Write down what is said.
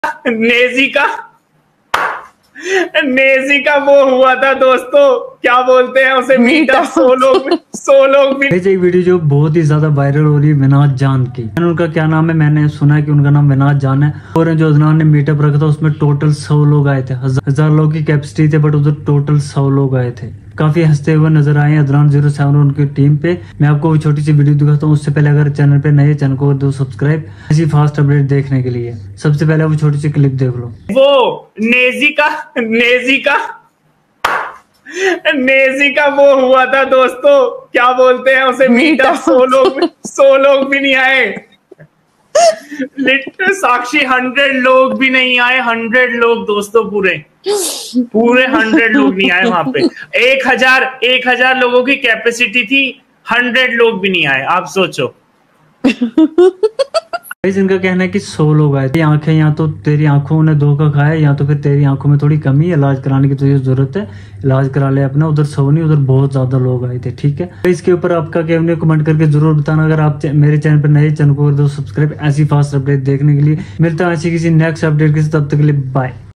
नेजी का नेजी का वो हुआ था दोस्तों, क्या बोलते हैं उसे, मीटअप। 100 लोग भी। एक वीडियो जो बहुत ही ज्यादा वायरल हो रही है विनाश जान की। उनका क्या नाम है, मैंने सुना है कि उनका नाम विनाश जान है। और जो अदनान ने मीटअप रखा था उसमें टोटल 100 लोग आए थे। 1000 लोग की कैपेसिटी थे बट उधर टोटल 100 लोग आए थे। काफी हंसते हुए नजर आए अदनान 07 और उनकी टीम पे। मैं आपको वो छोटी सी वीडियो दिखाता हूँ। उससे पहले अगर चैनल पे नए, चैनल को दो सब्सक्राइब ऐसी फास्ट अपडेट देखने के लिए। सबसे पहले वो छोटी सी क्लिप देख लो। वो नेजी का वो हुआ था दोस्तों, क्या बोलते हैं उसे, मीटअप। 100 लोग भी नहीं आए। साक्षी 100 लोग भी नहीं आए। 100 लोग दोस्तों, पूरे 100 लोग नहीं आए वहां पे। 1000 लोगों की कैपेसिटी थी, 100 लोग भी नहीं आए। आप सोचो। इनका कहना है कि 100 लोग आए थे। आंखें या तो तेरी आंखों ने धोखा खाया या तो फिर तेरी आंखों में थोड़ी कमी है, इलाज कराने की तुझे जरूरत है, इलाज करा ले अपना। उधर 100 नहीं, उधर बहुत ज्यादा लोग आए थे। ठीक है, तो इसके ऊपर आपका क्या है कमेंट करके जरूर बताना। अगर आप मेरे चैनल पर नए, चैनल को कर दो सब्सक्राइब ऐसी फास्ट अपडेट देखने के लिए। मिलता है ऐसी किसी नेक्स्ट अपडेट के साथ, तब तक के लिए बाय।